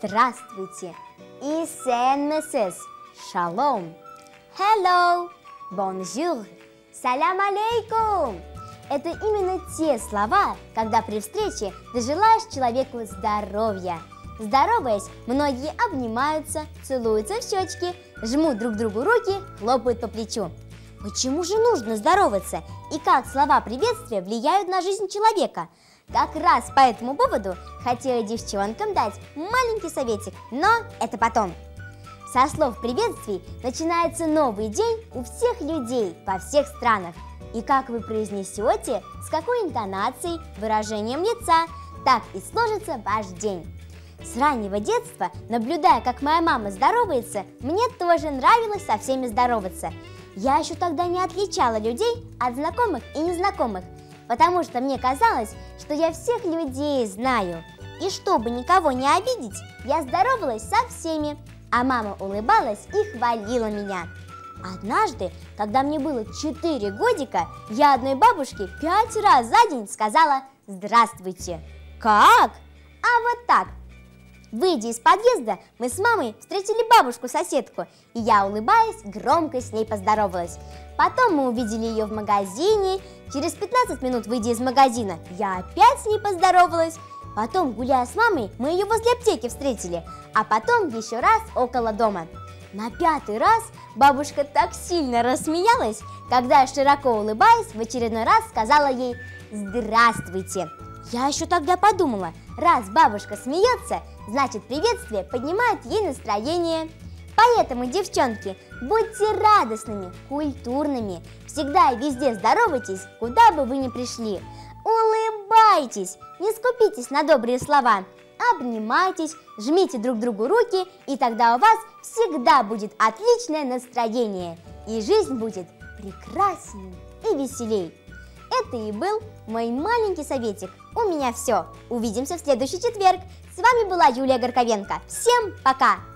Здравствуйте. И sen Шалом. Hello. Bonjour. Салям алейкум. Это именно те слова, когда при встрече ты желаешь человеку здоровья. Здороваясь, многие обнимаются, целуются в щечки, жмут друг другу руки, хлопают по плечу. Почему же нужно здороваться? И как слова приветствия влияют на жизнь человека? Как раз по этому поводу хотела девчонкам дать маленький советик, но это потом. Со слов приветствий начинается новый день у всех людей во всех странах. И как вы произнесете, с какой интонацией, выражением лица, так и сложится ваш день. С раннего детства, наблюдая, как моя мама здоровается, мне тоже нравилось со всеми здороваться. Я еще тогда не отличала людей от знакомых и незнакомых, потому что мне казалось, что я всех людей знаю. И чтобы никого не обидеть, я здоровалась со всеми, а мама улыбалась и хвалила меня. Однажды, когда мне было 4 годика, я одной бабушке 5 раз за день сказала «Здравствуйте». Как? А вот так. Выйдя из подъезда, мы с мамой встретили бабушку-соседку, и я, улыбаясь, громко с ней поздоровалась. Потом мы увидели ее в магазине. Через 15 минут, выйдя из магазина, я опять с ней поздоровалась. Потом, гуляя с мамой, мы ее возле аптеки встретили, а потом еще раз около дома. На 5-й раз бабушка так сильно рассмеялась, когда, широко улыбаясь, в очередной раз сказала ей «Здравствуйте». Я еще тогда подумала, раз бабушка смеется, значит, приветствие поднимает ей настроение. Поэтому, девчонки, будьте радостными, культурными, всегда и везде здоровайтесь, куда бы вы ни пришли. Улыбайтесь, не скупитесь на добрые слова, обнимайтесь, жмите друг другу руки, и тогда у вас всегда будет отличное настроение, и жизнь будет прекрасней и веселей. Это и был мой маленький советик. У меня все. Увидимся в следующий четверг. С вами была Юлия Горковенко. Всем пока!